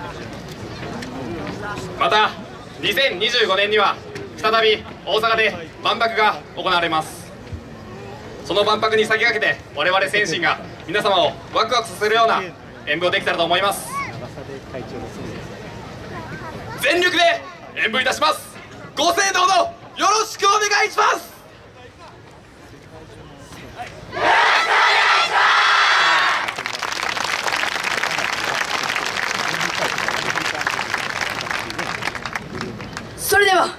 また2025年には再び大阪で万博が行われます。その万博に先駆けて我々選手が皆様をワクワクさせるような演舞をできたらと思います。全力で演舞いたします。ご声援のほどよろしくお願いします。 それでは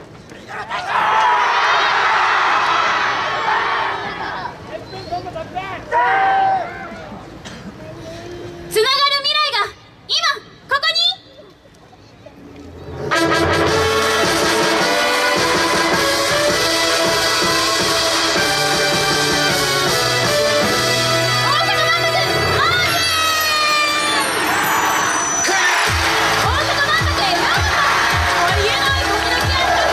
つながる未来が今ここに。大阪万博へようこそ。ありえないドキドキやった。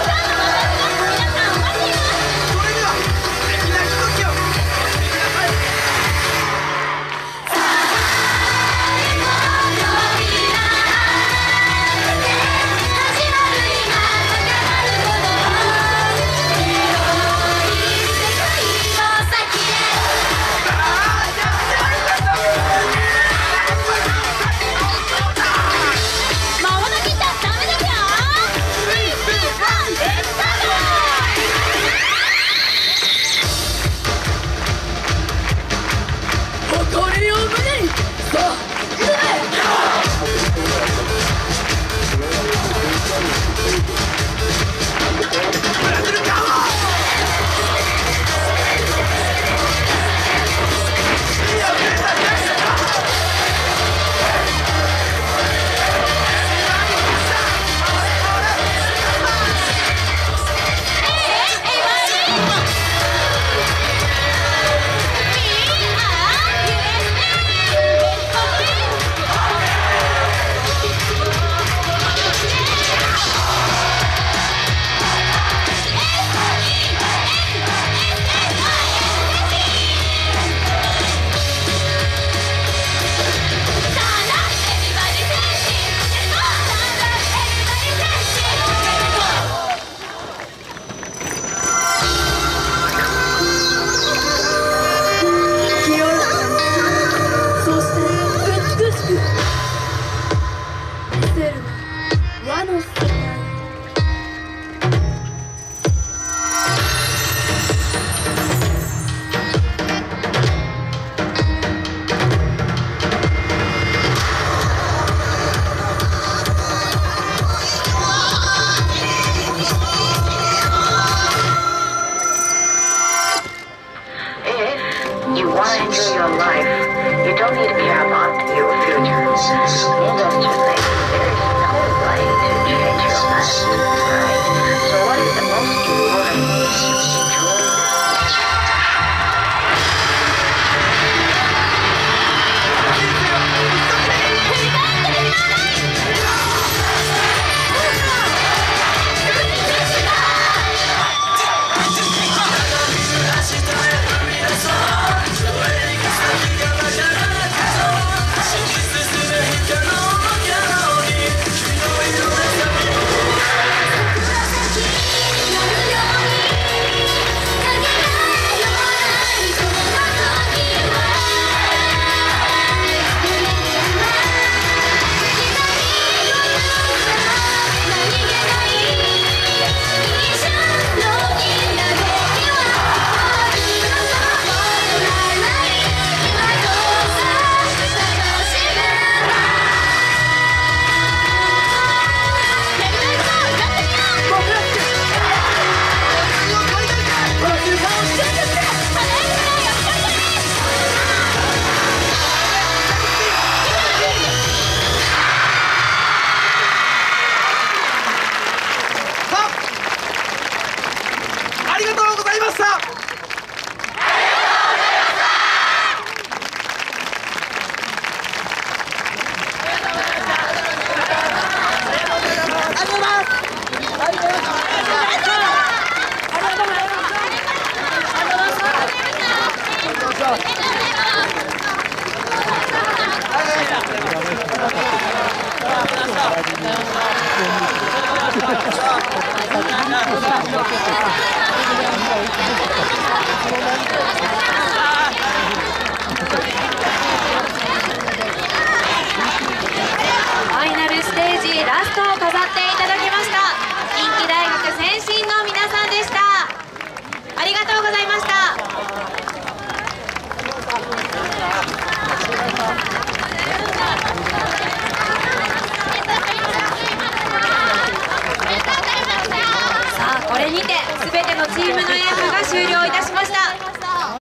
ます。